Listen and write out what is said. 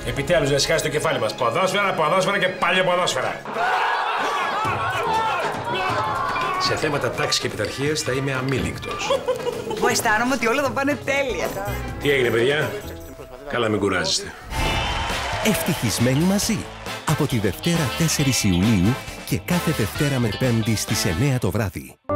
Επιτέλους να σκάσει το κεφάλι μας. Ποδόσφαιρα, ποδόσφαιρα και πάλι ποδόσφαιρα. Σε θέματα τάξης και πειθαρχίας θα είμαι αμήλικτος. Μου αισθάνομαι ότι όλα θα πάνε τέλεια. Τι έγινε, παιδιά? Καλά, μην κουράζεστε. Ευτυχισμένοι μαζί. Από τη Δευτέρα 4 Ιουλίου και κάθε Δευτέρα με Πέμπτη στις 9 το βράδυ.